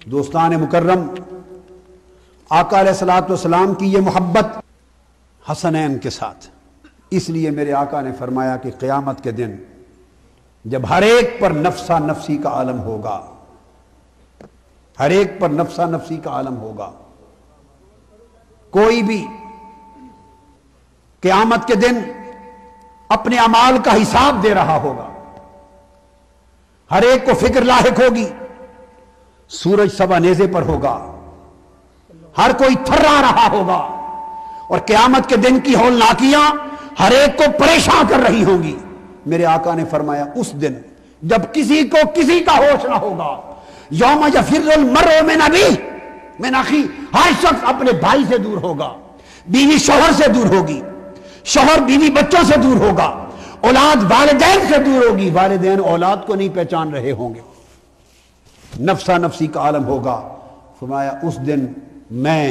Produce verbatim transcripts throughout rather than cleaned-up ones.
دوستان مکرم، آقا علیہ الصلوۃ والسلام کی یہ محبت حسنین کے ساتھ، اس لیے میرے آقا نے فرمایا کہ قیامت کے دن جب ہر ایک پر نفسا نفسی کا عالم ہوگا، ہر ایک پر نفسا نفسی کا عالم ہوگا، کوئی بھی قیامت کے دن اپنے اعمال کا حساب دے رہا ہوگا، ہر ایک کو فکر لاحق ہوگی، سورج سوا نیزے پر ہوگا، ہر کوئی تھرا رہا ہوگا، اور قیامت کے دن کی ہولناکیاں ہر ایک کو پریشان کر رہی ہوں گی۔ میرے آقا نے فرمایا اس دن جب کسی کو کسی کا ہوش نہ ہوگا، یوم یفر المرء من ابیہ من اخیہ، ہر شخص اپنے بھائی سے دور ہوگا، بیوی شوہر سے دور ہوگی، شوہر بیوی بچوں سے دور ہوگا، اولاد والدین سے دور ہوگی، والدین اولاد کو نہیں پہچان رہے ہوں گے، نفسا نفسی کا عالم ہوگا۔ فرمایا اس دن میں،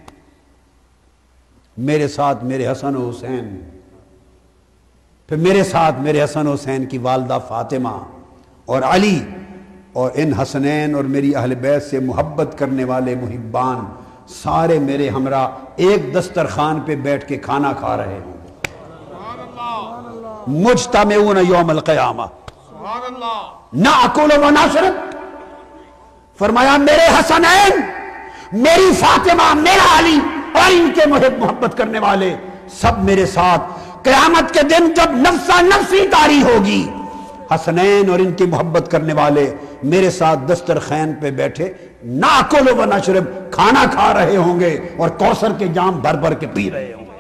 میرے ساتھ میرے حسن و حسین، پھر میرے ساتھ میرے حسن و حسین کی والدہ فاطمہ اور علی، اور ان حسنین اور میری اہل بیت سے محبت کرنے والے محبان سارے میرے ہمراہ ایک دسترخوان پہ بیٹھ کے کھانا کھا رہے ہوں، مجتمعون یوم القیامہ ناکل و نشرب۔ فرمایا میرے حسنین، میری فاطمہ، میرا علی اور ان کے محب محبت کرنے والے سب میرے ساتھ قیامت کے دن جب نفسا نفسی طاری ہوگی، حسنین اور ان کی محبت کرنے والے میرے ساتھ دسترخوان پہ بیٹھے ناکل و نشرب، کھانا کھا رہے ہوں گے اور کوثر کے جام بھر بھر کے پی رہے ہوں گے۔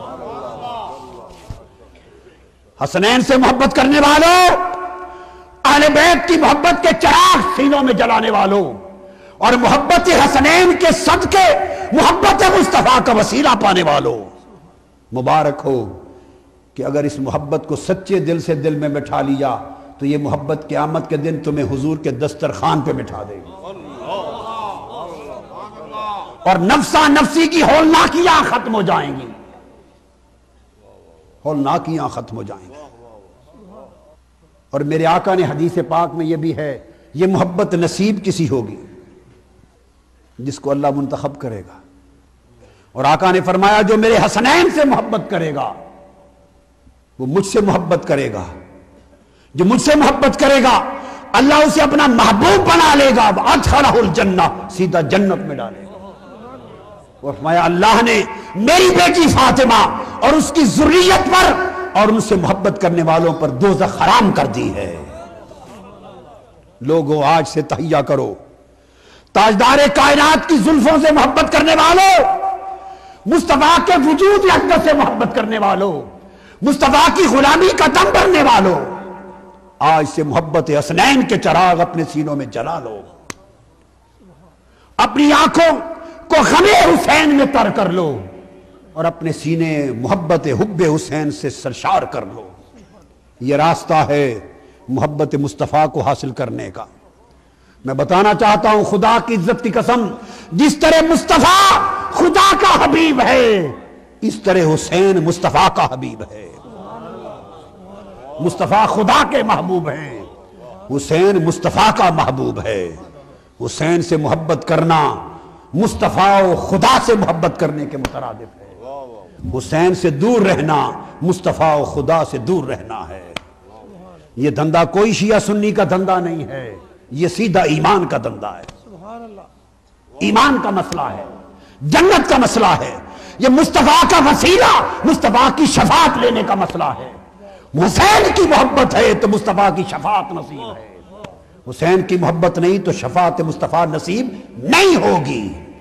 حسنین سے محبت کرنے والوں، اہل بیت کی محبت کے چراغ سینوں میں جلانے والوں، اور محبت حسنین کے صدقے محبت مصطفیٰ کا وسیلہ پانے والوں، مبارک ہو کہ اگر اس محبت کو سچے دل سے دل میں بٹھا لیا تو یہ محبت قیامت کے دن تمہیں حضور کے دسترخوان پہ بٹھا دے گی، اور نفسا نفسی کی ہولناکیاں ختم ہو جائیں گی، ہولناکیاں ختم ہو جائیں گی۔ اور میرے آقا نے حدیث پاک میں یہ بھی ہے، یہ محبت نصیب کسی ہوگی جس کو اللہ منتخب کرے گا، اور آقا نے فرمایا جو میرے حسنین سے محبت کرے گا وہ مجھ سے محبت کرے گا، جو مجھ سے محبت کرے گا اللہ اسے اپنا محبوب بنا لے گا، وَأَدْخَلَهُ الْجَنَّةَ، سیدھا جنت میں ڈالے گا۔ اور فرمایا اللہ نے میری بیٹی فاطمہ اور اس کی ذریت پر اور ان سے محبت کرنے والوں پر دوزخ حرام کر دی ہے۔ لوگوں آج سے تہیہ کرو، تاجدار کائنات کی زلفوں سے محبت کرنے والوں، مصطفیٰ کے وجود اقدس سے محبت کرنے والوں، مصطفیٰ کی غلامی کا دم بھرنے والوں، آج سے محبت حسنین کے چراغ اپنے سینوں میں جلا لو، اپنی آنکھوں کو غم حسین میں تر کر لو، اور اپنے سینے محبت حب حسین سے سرشار کر لو۔ یہ راستہ ہے محبت مصطفیٰ کو حاصل کرنے کا۔ میں بتانا چاہتا ہوں خدا کی عزت کی قسم، جس طرح مصطفیٰ خدا کا حبیب ہے اس طرح حسین مصطفیٰ کا حبیب ہے۔ مصطفیٰ خدا کے محبوب ہیں، حسین مصطفیٰ کا محبوب ہے۔ حسین سے محبت کرنا مصطفیٰ و خدا سے محبت کرنے کے مترادف ہے، حسین سے دور رہنا مصطفیٰ و خدا سے دور رہنا ہے۔ یہ دھندا کوئی شیعہ سنی کا دھندا نہیں ہے، یہ سیدھا ایمان کا دھندا ہے، ایمان کا مسئلہ ہے، جنت کا مسئلہ ہے، یہ مصطفیٰ کا وسیلہ، مصطفیٰ کی شفاعت لینے کا مسئلہ ہے۔ حسین کی محبت ہے تو مصطفیٰ کی شفاعت نصیب ہے، حسین کی محبت نہیں تو شفاعت مصطفیٰ نصیب نہیں ہوگی۔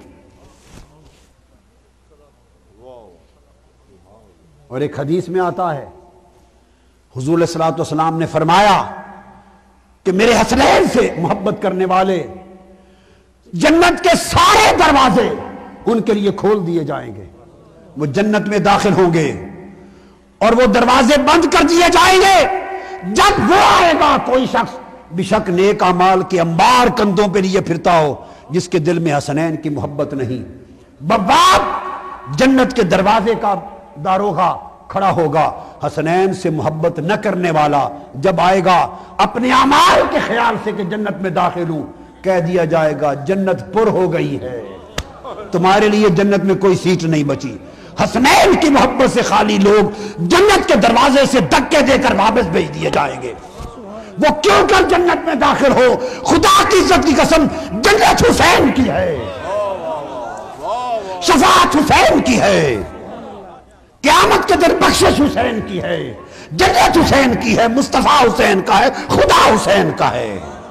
اور ایک حدیث میں آتا ہے حضور علیہ الصلوۃ والسلام نے فرمایا کہ میرے حسنین سے محبت کرنے والے جنت کے سارے دروازے ان کے لیے کھول دیے جائیں گے، وہ جنت میں داخل ہوں گے، اور وہ دروازے بند کر دیے جائیں گے۔ جب وہ آئے گا کوئی شخص بشک نیک اعمال کے انبار کندھوں پہ لیے پھرتا ہو، جس کے دل میں حسنین کی محبت نہیں، بواب جنت کے دروازے کا داروغہ کھڑا ہوگا، حسنین سے محبت نہ کرنے والا جب آئے گا اپنے اعمال کے خیال سے کہ جنت میں داخل ہوں، کہہ دیا جائے گا جنت پر ہو گئی ہے، تمہارے لیے جنت میں کوئی سیٹ نہیں بچی۔ حسنین کی محبت سے خالی لوگ جنت کے دروازے سے دھکے دے کر واپس بھیج دیے جائیں گے۔ وہ کیوں کر جنت میں داخل ہو؟ خدا کی عزت کی قسم جنت حسین کی ہے، شفاعت حسین کی ہے، قیامت کے دن بخشش حسین کی ہے، جنت حسین کی ہے، مصطفیٰ حسین کا ہے، خدا حسین کا ہے۔